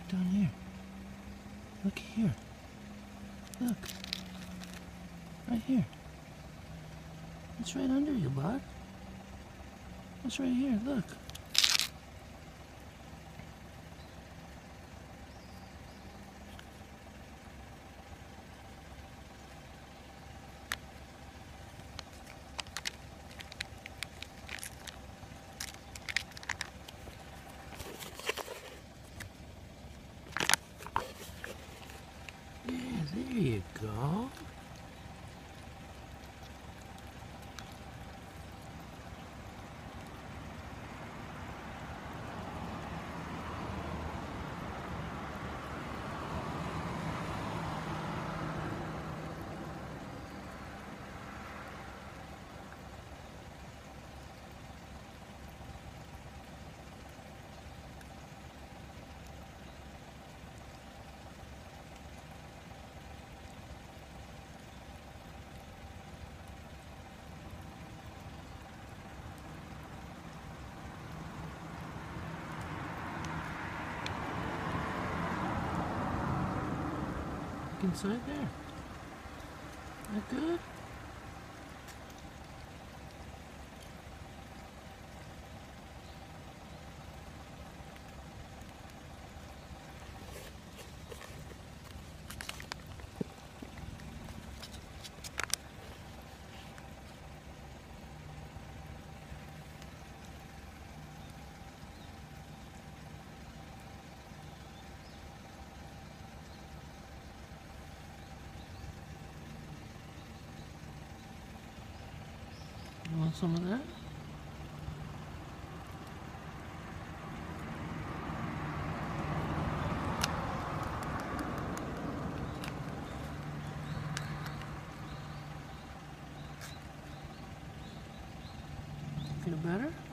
down here. Look here. Look. Right here. It's right under you, bud. It's right here, look. Yeah, there you go. Inside there. That good? You want some of that? Feel better?